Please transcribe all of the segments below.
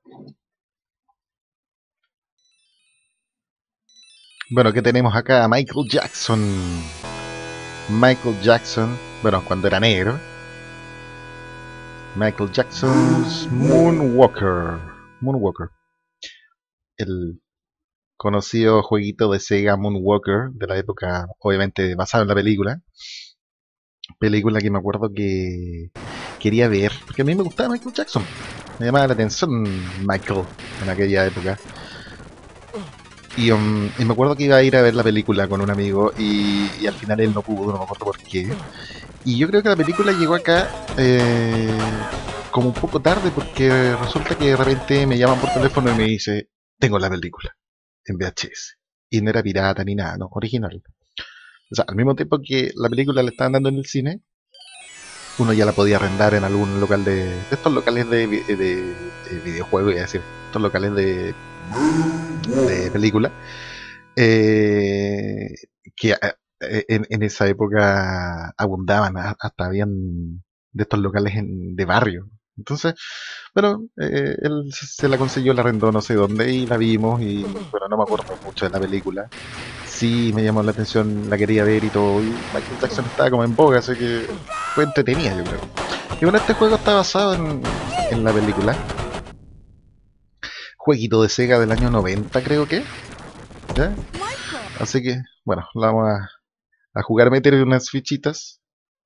Bueno, ¿qué tenemos acá? Michael Jackson. Michael Jackson, bueno, cuando era negro. Michael Jackson's Moonwalker. Moonwalker. El conocido jueguito de Sega Moonwalker de la época, obviamente basado en la película. Película que me acuerdo que quería ver, porque a mí me gustaba Michael Jackson. Me llamaba la atención Michael en aquella época. Y me acuerdo que iba a ir a ver la película con un amigo y al final él no pudo, no me acuerdo por qué. Y yo creo que la película llegó acá como un poco tarde porque resulta que de repente me llaman por teléfono y me dice, tengo la película en VHS. Y no era pirata ni nada, no, original. O sea, al mismo tiempo que la película la estaban dando en el cine, uno ya la podía arrendar en algún local de estos locales de videojuegos, es decir, estos locales de película. eh, que en esa época abundaban, hasta habían de estos locales de barrio. Entonces, bueno, él se la consiguió, la arrendó no sé dónde y la vimos y bueno, no me acuerdo mucho de la película. Sí me llamó la atención, la quería ver y todo, y Michael Jackson estaba como en boga, así que fue entretenida yo creo. Y bueno, este juego está basado en la película. Jueguito de Sega del año 90 creo que, ¿ya? Así que, bueno, la vamos a jugar, meter unas fichitas.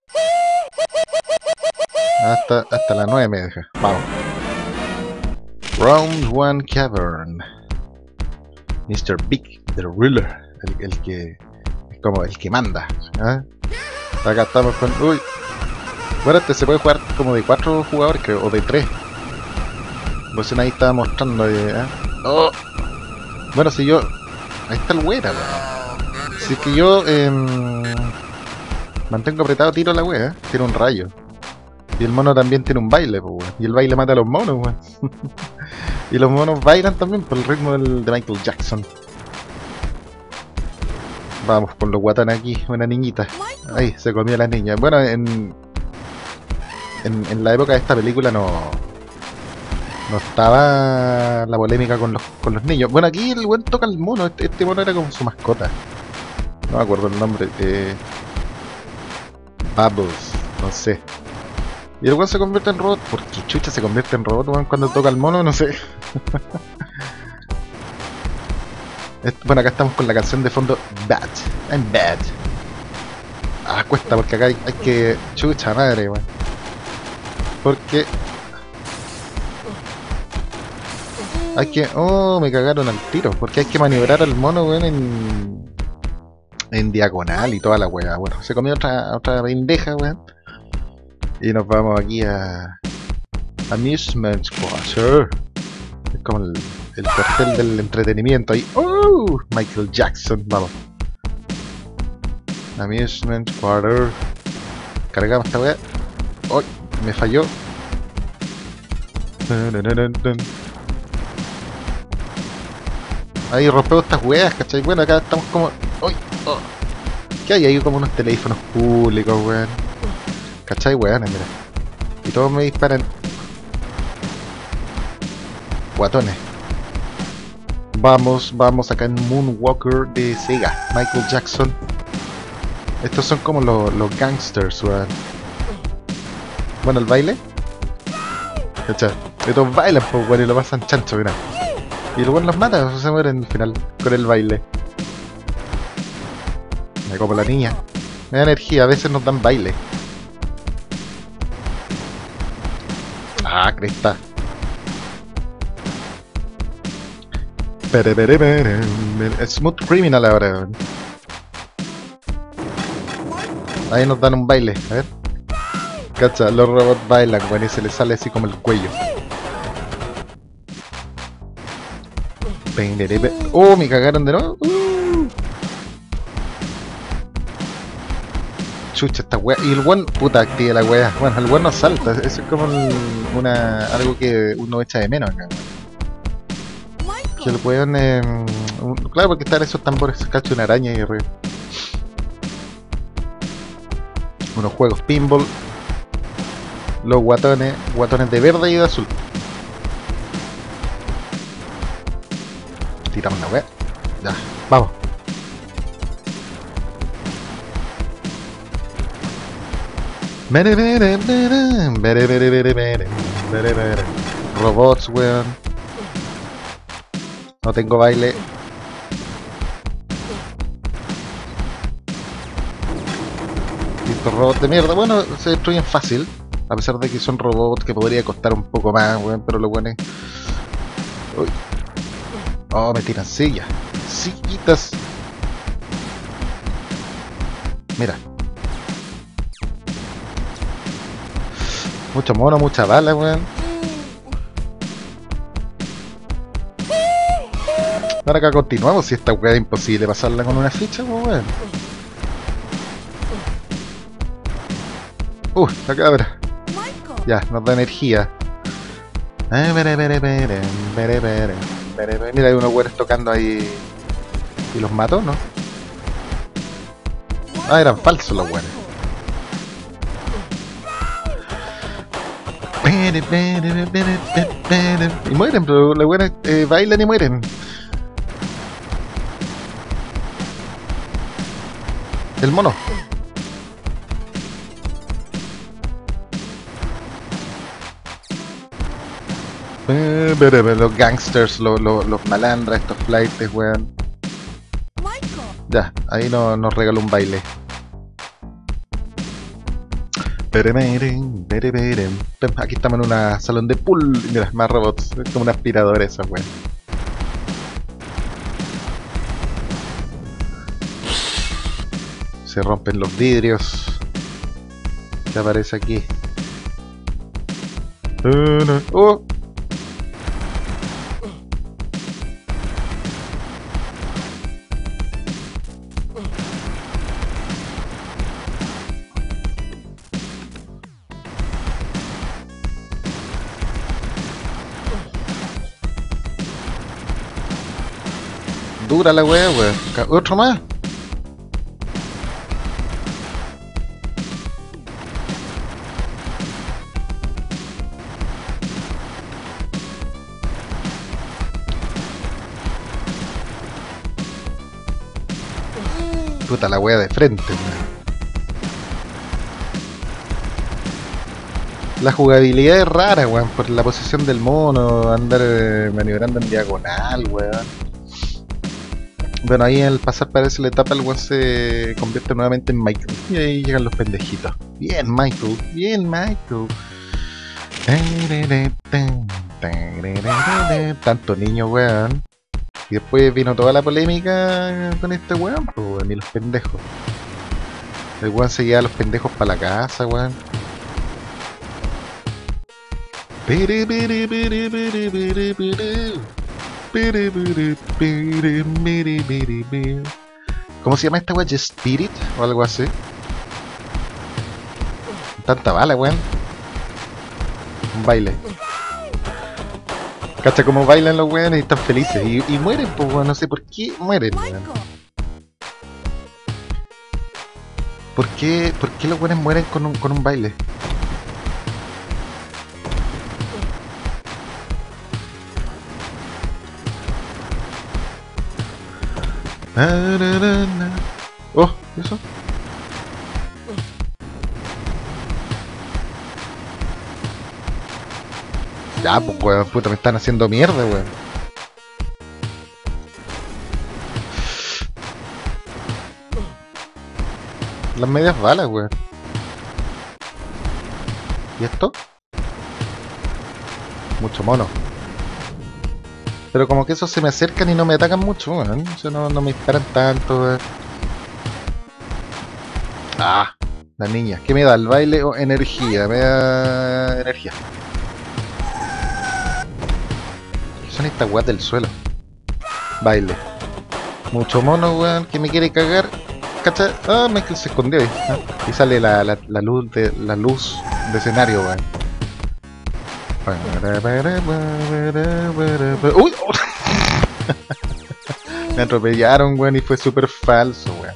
Hasta la 9 me deja. Vamos. Round 1 Cavern. Mr. Big, the ruler. El que es como el que manda. ¿Ah? Acá estamos con... Uy. Bueno, este se puede jugar como de 4 jugadores, creo, o de 3. Pues ahí estaba mostrando. Oh. Bueno, si yo... Ahí está el wea, si es que yo mantengo apretado, tiro la wea. Tiene un rayo. Y el mono también tiene un baile, pues, weón. Y el baile mata a los monos, weón. Y los monos bailan también por el ritmo de Michael Jackson. Vamos con los guatanes aquí, una niñita. Ahí, se comió la niña. Bueno, en la época de esta película no estaba la polémica con los niños. Bueno, aquí el weón toca al mono. Este mono era como su mascota. No me acuerdo el nombre. Bubbles, no sé. Y el weón se convierte en robot. ¿Por qué chucha se convierte en robot, weón, cuando toca al mono? No sé. Bueno, acá estamos con la canción de fondo Bad. I'm bad. Ah, cuesta porque acá hay que... Chucha madre, weón. Porque... Hay que... Oh, me cagaron al tiro. Porque hay que maniobrar al mono, weón, en diagonal y toda la weá. Bueno, se comió otra pendeja, weón. Y nos vamos aquí a... Amusement Quarter. Es como el cuartel del entretenimiento ahí. ¡Oh! Michael Jackson, vamos. Amusement Quarter. Cargamos esta weá. ¡Oh! Me falló. Ahí rompemos estas weas, ¿cachai? Bueno, acá estamos como... ¡Uy! Oh. ¿Qué hay ahí? Como unos teléfonos públicos, weón. ¿Cachai, weón? Mira. Y todos me disparan. Guatones. Vamos acá en Moonwalker de Sega. Michael Jackson. Estos son como los gangsters, weón. Bueno, el baile. ¿Cachai? Estos bailan, pues, weón, y lo pasan chancho, mira. Y luego los mata, o se mueren al final con el baile. Me como la niña. Me da energía, a veces nos dan baile. Ah, cresta. Smooth Criminal ahora. Ahí nos dan un baile, a ver. Cacha, los robots bailan, bueno, y se les sale así como el cuello. Oh, me cagaron de nuevo. Chucha, esta wea. Y el one, puta, activa la wea. Bueno, el one no salta. Eso es como algo que uno echa de menos acá. Que el weón, claro, porque están esos tambores, cacho una araña y arriba. Unos juegos pinball. Los guatones de verde y de azul. Tiramos la wea. Ya, vamos. Robots, weón. No tengo baile. Estos robots de mierda, bueno, se destruyen fácil. A pesar de que son robots que podría costar un poco más, weón, pero lo bueno es... Uy. Oh, me tiran sillas. Sillitas. Mira. Mucho mono, mucha bala, weón. Ahora acá continuamos, si esta weá es imposible pasarla con una ficha, pues weón. La cabra. Ya, nos da energía. Mira, hay unos weones tocando ahí. Y los mató, ¿no? Ah, eran falsos los weones. Y mueren, pero los weones bailan y mueren. El mono. Los gangsters, los malandras, estos flights, weón. Ya, ahí nos regaló un baile. Aquí estamos en una salón de pool. Mira, más robots. Es como una aspiradora esa, weón. Se rompen los vidrios. ¿Qué aparece aquí? ¡Oh! Dura la wea, weón. Otro más. Puta la wea de frente, weón. La jugabilidad es rara, weón, por la posición del mono, andar maniobrando en diagonal, weón. Bueno, ahí al pasar parece la etapa el weón se convierte nuevamente en Michael. Y ahí llegan los pendejitos. Bien Michael, bien Michael. Tanto niño, weón. Y después vino toda la polémica con este weón, pues weón, y los pendejos. El weón se lleva a los pendejos para la casa, weón. ¿Cómo se llama esta weá? ¿Just Spirit? O algo así. Tanta bala, weón. Un baile. Cacha cómo bailan los weones y están felices. Y mueren, pues weón. No sé por qué mueren, weón. ¿Por qué los weones mueren con un baile? Oh, ¿eso? Ya, pues weón, puta, me están haciendo mierda, weón. Las medias balas, weón. ¿Y esto? Mucho mono. Pero como que esos se me acercan y no me atacan mucho, weón. O sea, no me disparan tanto, weón. Ah, la niña. ¿Qué me da? ¿El baile o energía? Me da energía. ¿Qué son estas weas del suelo? Baile. Mucho mono, weón, que me quiere cagar. ¿Cacha? Ah, Michael se escondió ahí. ¿Ah? Y sale la luz de escenario, weón. ¡Uy! Me atropellaron, weón, y fue súper falso, weón.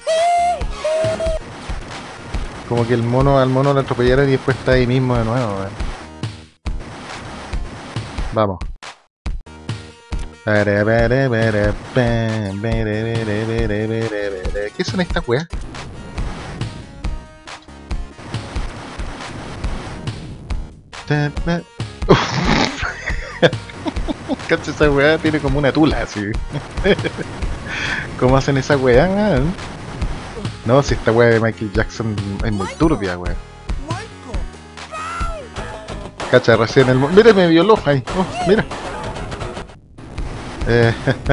Como que al mono lo atropellaron y después está ahí mismo de nuevo, weón. Vamos. ¿Qué son estas weas? Cacha, esa weá tiene como una tula así. ¿Cómo hacen esa weá? No, si esta weá de Michael Jackson es muy turbia, weá. Cacha, recién el... Mira, me violó ahí. Oh, mira. Eh,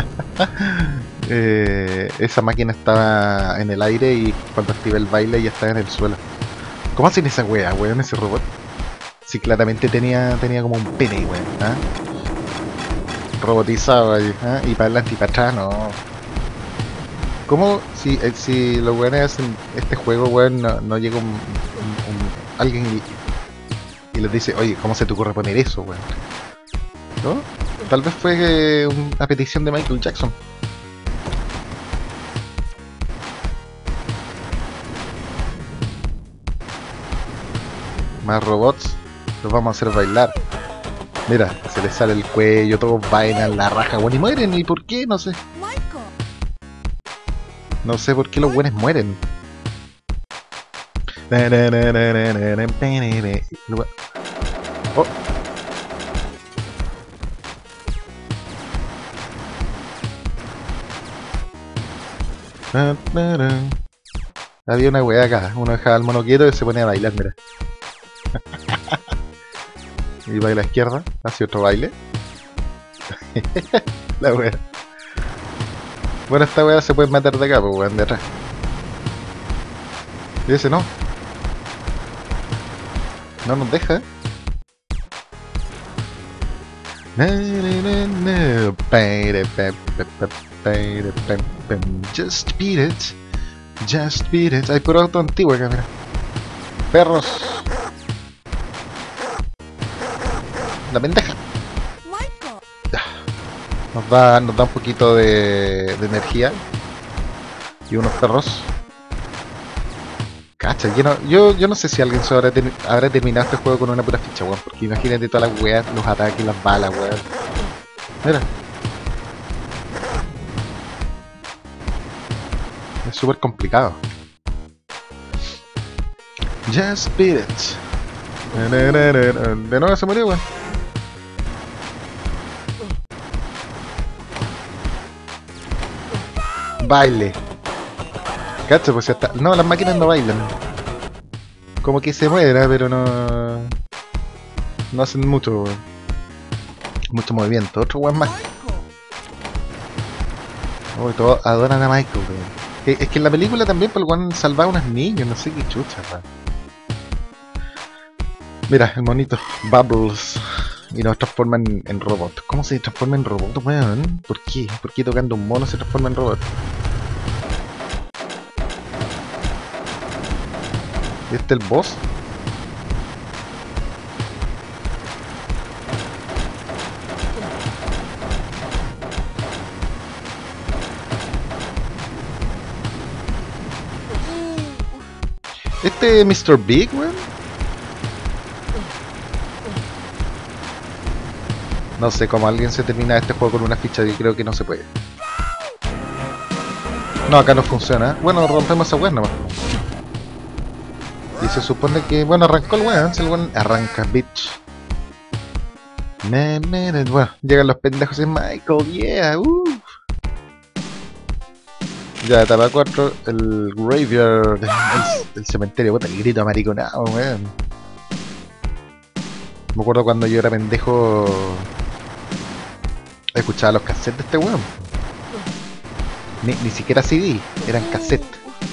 esa máquina estaba en el aire y cuando activé el baile ya estaba en el suelo. ¿Cómo hacen esa weá, weón, ese robot? Si claramente tenía como un pene, weón. ¿Ah? Robotizado ahí, ¿ah? Y para adelante y para atrás, no. ¿Cómo si los weones hacen este juego, weón, no llega alguien y les dice, oye, ¿cómo se te ocurre poner eso, weón? ¿No? Tal vez fue una petición de Michael Jackson. Más robots, los vamos a hacer bailar. Mira, se les sale el cuello, todos bailan la raja, weón, y mueren. ¿Y por qué? No sé. No sé por qué los buenos mueren. Oh. Había una wea acá, uno dejaba el mono quieto y se ponía a bailar, mira. Y baila a la izquierda, hace otro baile. La wea. Bueno, esta wea se puede matar de acá, pues weón, de atrás. Y ese no. No nos deja. Just beat it. Just beat it. Hay por auto antiguo acá, mira. Perros. La pendeja. Nos da un poquito de energía. Y unos perros. Cacha, yo no sé si alguien se habrá terminado este juego con una pura ficha, weón. Porque imagínate todas las weas, los ataques, las balas, weón. Mira. Es súper complicado. Just beat it. De nuevo se murió, weón. Baile. Cacha, pues hasta... No, las máquinas no bailan. Como que se mueven, pero no... No hacen mucho... Mucho movimiento. Otro weón más. Uy, todos adoran a Michael, weón. Es que en la película también, pues el weón salvaba a unos niños, no sé qué chucha, weón. Mira, el monito. Bubbles. Y nos transforma en robot. ¿Cómo se transforma en robot, weón? ¿Por qué? ¿Por qué tocando un mono se transforma en robot? ¿Este es el boss? ¿Este es Mr. Big, weón? No sé cómo alguien se termina este juego con una ficha y creo que no se puede. No, acá no funciona. Bueno, rompemos esa weón nomás. Y se supone que, bueno, arrancó el weón, el weón arranca, bitch. Bueno, llegan los pendejos en Michael, yeah, Ya, etapa 4, el graveyard, el cementerio, puta, el grito amariconado, weón. Me acuerdo cuando yo era pendejo, escuchaba los cassettes de este weón. Ni siquiera CD, eran cassettes.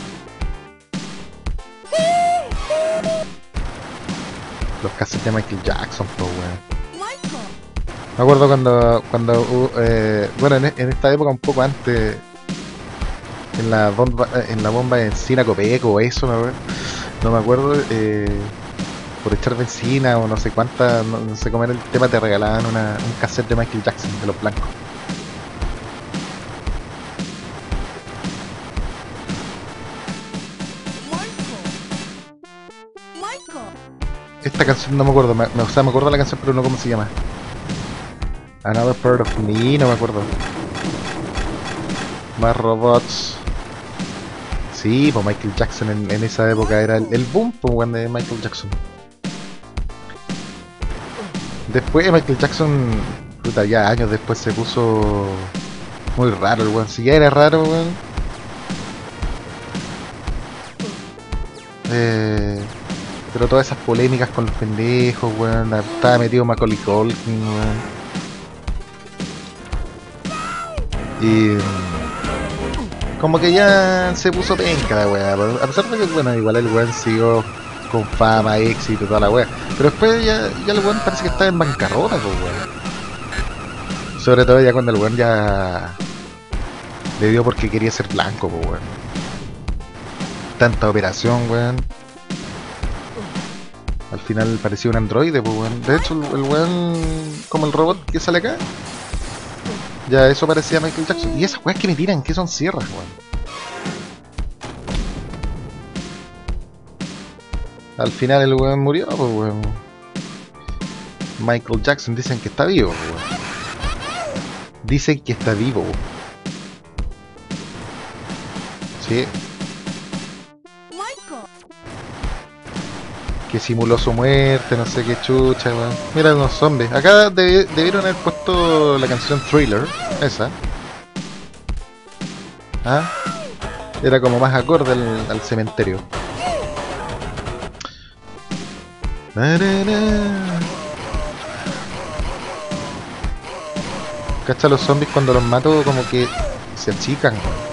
Los cassettes de Michael Jackson, po, weón. Me acuerdo cuando bueno, en esta época un poco antes, en la bomba de benzina Copeco o eso, no me acuerdo, por echar benzina o no sé cuánta, no sé cómo era el tema, te regalaban un cassette de Michael Jackson, de los blancos. Esta canción no me acuerdo, o sea, me acuerdo de la canción pero no cómo se llama. Another Part of Me, no me acuerdo. Más robots. Sí, pues Michael Jackson en esa época era el boom, pues, weón, de Michael Jackson. Después Michael Jackson, puta, ya años después se puso muy raro el weón. Si ya era raro, weón. Pero todas esas polémicas con los pendejos, weón. Estaba metido Macaulay Culkin, weón. Y como que ya se puso penca la weá. A pesar de que, bueno, igual el weón siguió con fama, éxito y toda la weá. Pero después ya el weón parece que está en bancarrota, pues weón. Sobre todo ya cuando el weón ya le dio porque quería ser blanco, pues weón. Tanta operación, weón. Al final parecía un androide, pues weón. De hecho, el weón, como el robot que sale acá, ya eso parecía Michael Jackson. Y esas weas que me tiran, que son sierras, weón. Al final el weón murió, pues weón. Michael Jackson dicen que está vivo, pues weón. Dicen que está vivo. Sí. Que simuló su muerte, no sé qué chucha, weón. Mira unos zombies. Acá debieron haber puesto la canción Thriller, esa. ¿Ah? Era como más acorde al cementerio. Cacha, los zombies cuando los mato como que se achican, weón.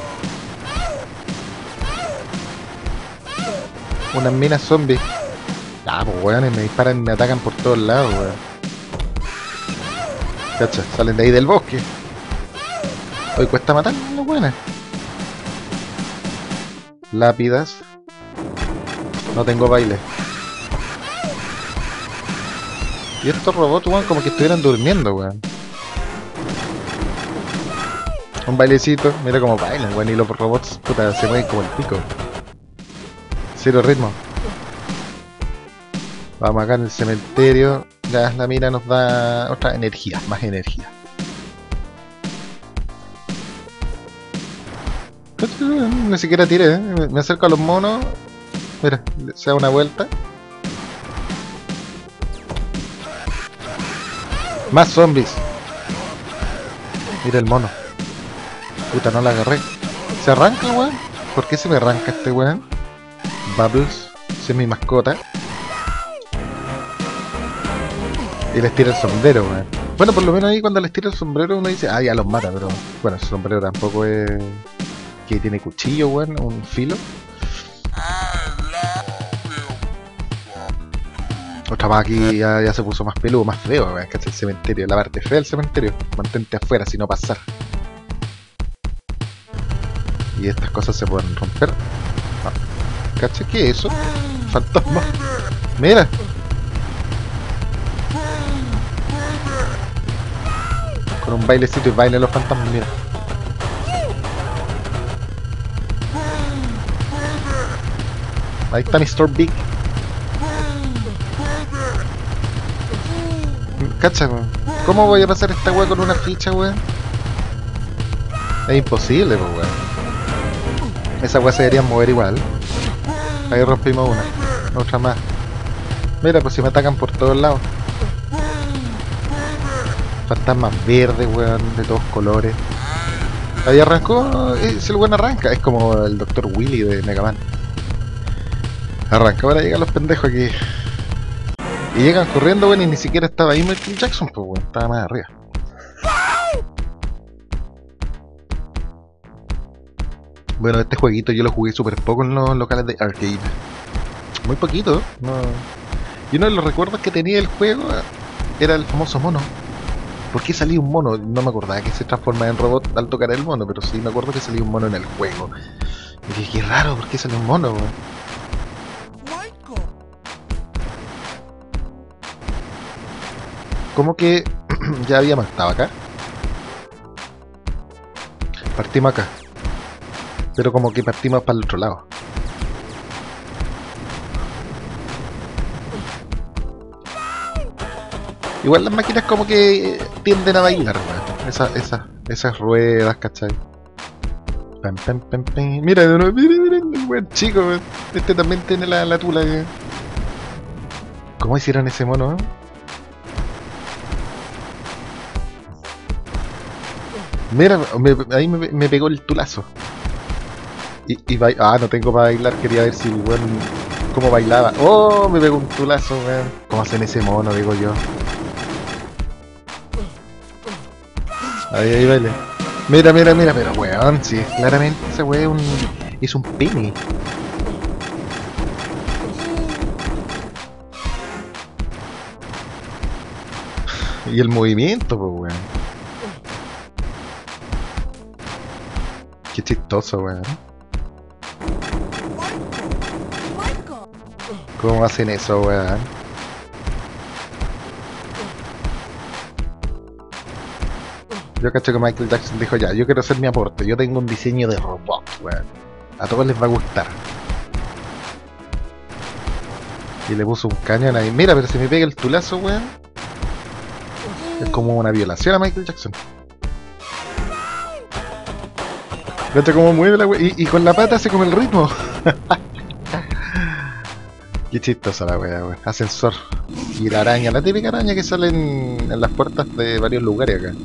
Unas minas zombies. Ah, pues weones, me disparan y me atacan por todos lados, weón. Cacha, salen de ahí del bosque. Hoy cuesta matar los weones. Lápidas. No tengo baile. Y estos robots, weón, como que estuvieran durmiendo, weón. Un bailecito, mira cómo bailan, weón. Y los robots, puta, se mueven como el pico. Cero ritmo. Vamos acá en el cementerio. Ya la mina nos da otra energía, más energía. Ni siquiera tiré, ¿eh? Me acerco a los monos. Mira, se da una vuelta. Más zombies. Mira el mono. Puta, no la agarré. ¿Se arranca, weón? ¿Por qué se me arranca este weón? Bubbles, si es mi mascota. Y les tira el sombrero, weón. Bueno, por lo menos ahí cuando les tira el sombrero uno dice, ah, ya los mata, pero bueno, ese sombrero tampoco es que tiene cuchillo, weón, un filo. Otra más aquí ya se puso más peludo, más feo, weón, ¿cachai? El cementerio, la parte fea del cementerio. Mantente afuera, si no pasar. Y estas cosas se pueden romper. Ah, ¿cachai? ¿Qué es eso? Fantasma. Mira. Con un bailecito y bailan los fantasmas, mira. Ahí está Mr. Big. Cacha, weón. ¿Cómo voy a pasar esta weá con una ficha, weón? Es imposible, pues, weón. Esa weá se debería mover igual. Ahí rompimos una. Otra más. Mira, pues si me atacan por todos lados. Fantasmas verdes, weón, de todos colores. Ahí arrancó, si el weón arranca, es como el Dr. Willy de Mega Man. Arranca para llegar los pendejos aquí. Y llegan corriendo, weón, y ni siquiera estaba ahí Michael Jackson, pues weón, estaba más arriba. Bueno, este jueguito yo lo jugué súper poco en los locales de arcade. Muy poquito, no. Y uno de los recuerdos que tenía del juego era el famoso mono. ¿Por qué salía un mono? No me acordaba que se transformaba en robot al tocar el mono, pero sí me acuerdo que salía un mono en el juego. Y dije, qué raro, ¿por qué salió un mono, weón? ¿Cómo que ya habíamos estado acá? Partimos acá. Pero como que partimos para el otro lado. Igual las máquinas como que tienden a bailar, weón. Esas ruedas, ¿cachai? Pam, pam, pam, pam. Mira, mira, mira, el weón chico, weón. Este también tiene la tula, weón. ¿Cómo hicieron ese mono, eh? Mira, ahí me pegó el tulazo. Ah, no tengo para bailar, quería ver si el weón cómo bailaba. Oh, me pegó un tulazo, weón. ¿Cómo hacen ese mono, digo yo? Ahí baile. Mira, mira, mira, pero weón, sí, claramente ese weón es un pene. Y el movimiento, pues weón. Qué chistoso, weón. ¿Cómo hacen eso, weón? Yo cacho que Michael Jackson dijo ya, yo quiero hacer mi aporte, yo tengo un diseño de robot, weón. A todos les va a gustar. Y le puso un cañón ahí. Mira, pero si me pega el tulazo, weón. Es como una violación a Michael Jackson. Cacha cómo mueve la weón. Y con la pata hace como el ritmo. Qué chistosa la weá, weón. Ascensor. Y la araña, la típica araña que sale en las puertas de varios lugares acá.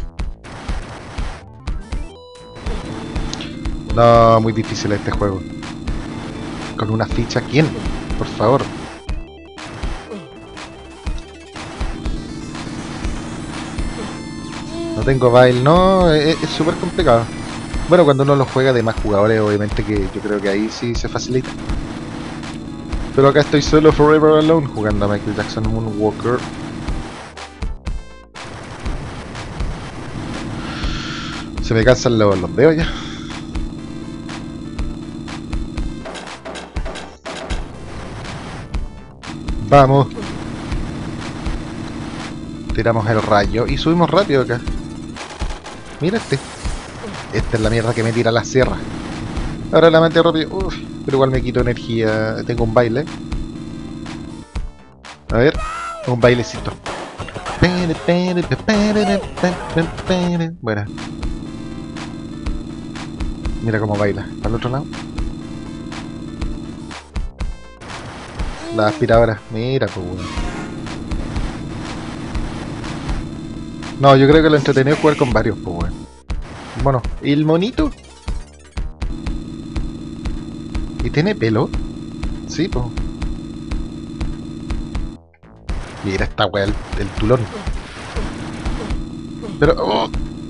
No, muy difícil este juego. Con una ficha, ¿quién? Por favor. No tengo baile, no, es súper complicado. Bueno, cuando uno lo juega de más jugadores, obviamente que yo creo que ahí sí se facilita. Pero acá estoy solo, forever alone, jugando a Michael Jackson Moonwalker. Se me cansan los dedos ya. Vamos. Tiramos el rayo y subimos rápido acá. Mira este. Esta es la mierda que me tira la sierra. Ahora la mate rápido. Uf, pero igual me quito energía. Tengo un baile. A ver. Un bailecito. Bueno. Mira cómo baila. Al otro lado. La aspiradora. Mira, pues bueno. No, yo creo que lo entretenido es jugar con varios, pues bueno. Bueno, ¿y el monito? ¿Y tiene pelo? Sí, pues. Mira esta weá, el tulón. Pero... oh.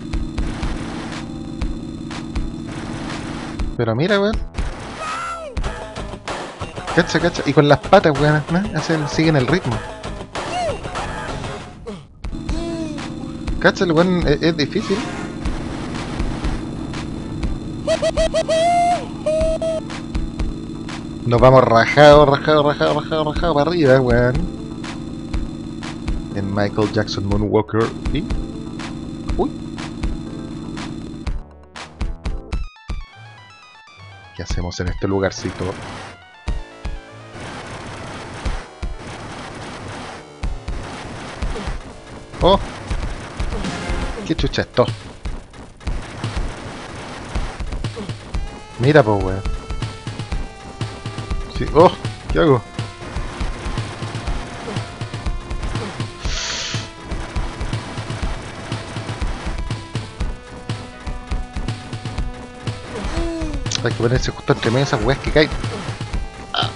Pero mira, weón. Cacha, cacha. Y con las patas, weón, ¿no? Siguen el ritmo. Cacha, el weón es difícil. Nos vamos rajado para arriba, weón. En Michael Jackson Moonwalker. ¿Y? Uy. ¿Qué hacemos en este lugarcito? Oh. ¿Qué chucha esto? Mira, pues, weón. Sí. Oh, ¿qué hago? Hay que ponerse justo entre medio de esas weas que caen. Ah.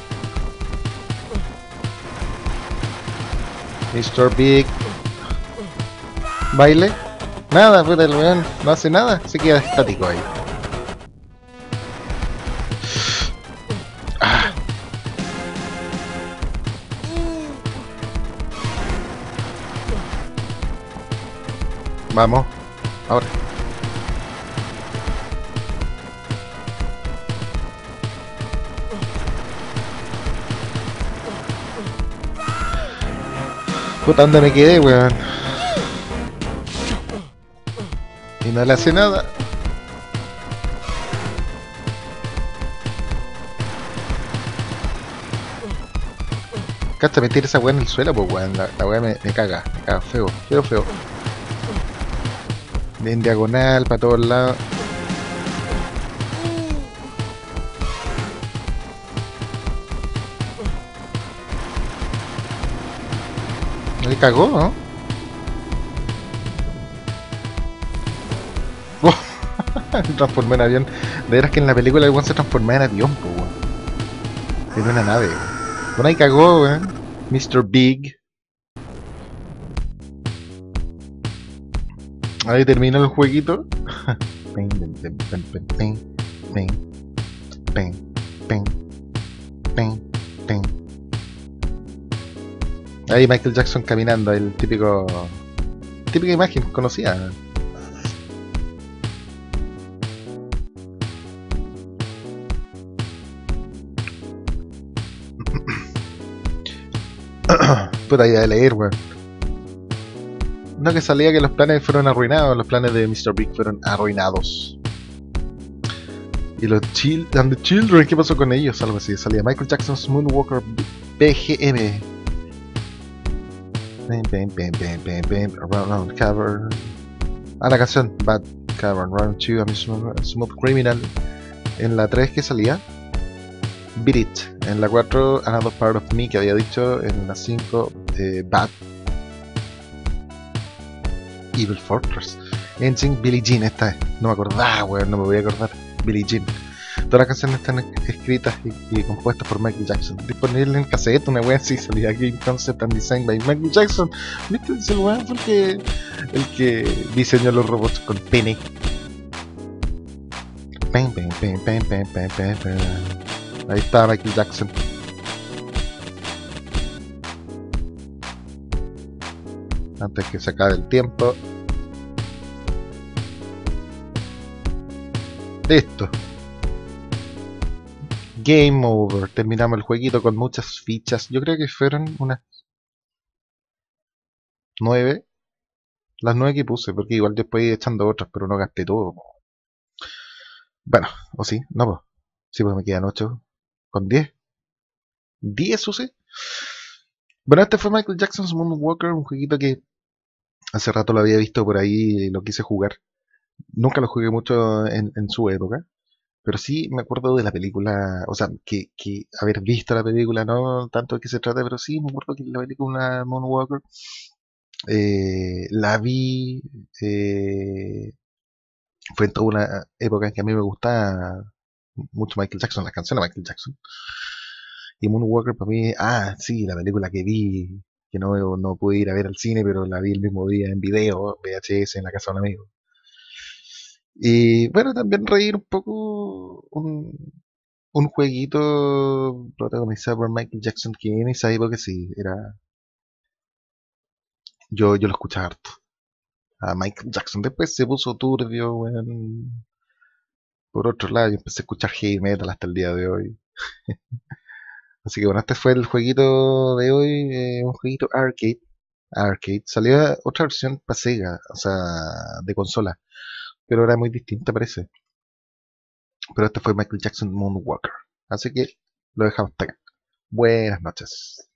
Mr. Big. Baile. Nada, puta, el weón no hace nada. Se queda estático ahí. Ah. Vamos. Ahora. Puta, ¿dónde me quedé, weón? Y no le hace nada. Cacha, meter esa weá en el suelo, pues weón. La weá me caga feo, feo, feo. En diagonal, para todos lados. Me cagó, ¿no? Me transformé en avión. De veras que en la película el weón se transformaba en avión, pues weón. En una nave, weón. Bueno, ahí cagó, weón. Mr. Big. Ahí terminó el jueguito. Pen, pen, pen, pen, pen, pen, pen, pen, pen, pen. Ahí Michael Jackson caminando, el típico. Típica imagen conocida. Puta idea de leer, weón. No, que salía que los planes fueron arruinados, los planes de Mr. Big fueron arruinados. Y los and the Children, ¿qué pasó con ellos? Algo así, salía Michael Jackson's Moonwalker BGM. Around Cavern. Ah, la canción Bad Cavern, Round 2, a Smooth Criminal. En la 3 que salía Beat It. En la 4 Another Part of Me que había dicho. En la 5 Bad Evil Fortress. En 5 Billie Jean, esta es. No me acordaba, weón, no me voy a acordar. Billie Jean. Todas las canciones están escritas y compuestas por Michael Jackson. Disponible en cassette, una wea así, salía Game Concept and Design by Michael Jackson. ¿Viste? Ese weón fue el que diseñó los robots con pene. Ahí está Michael Jackson. Antes que se acabe el tiempo. Listo. Game over. Terminamos el jueguito con muchas fichas. Yo creo que fueron unas 9. Las 9 que puse, porque igual después echando otras, pero no gasté todo. Bueno, o sí, no, pues. Sí, pues me quedan 8 con 10. 10 usé. Bueno, este fue Michael Jackson's Moonwalker, un jueguito que hace rato lo había visto por ahí y lo quise jugar. Nunca lo jugué mucho en su época, pero sí me acuerdo de la película, o sea, que haber visto la película, no tanto de qué se trata, pero sí me acuerdo que la película Moonwalker la vi, fue en toda una época en que a mí me gustaba mucho Michael Jackson, las canciones de Michael Jackson. Y Moonwalker para mí, sí, la película que vi, que no pude ir a ver al cine, pero la vi el mismo día en video, VHS, en la casa de un amigo. Y bueno, también reír un poco un jueguito protagonizado por Michael Jackson, que en esa época sí, yo lo escuchaba harto. A Michael Jackson después se puso turbio, weón. Por otro lado, yo empecé a escuchar heavy metal hasta el día de hoy. Así que bueno, este fue el jueguito de hoy, un jueguito arcade. Salió otra versión para Sega, o sea, de consola, pero era muy distinta parece. Pero este fue Michael Jackson Moonwalker. Así que lo dejamos hasta acá. Buenas noches.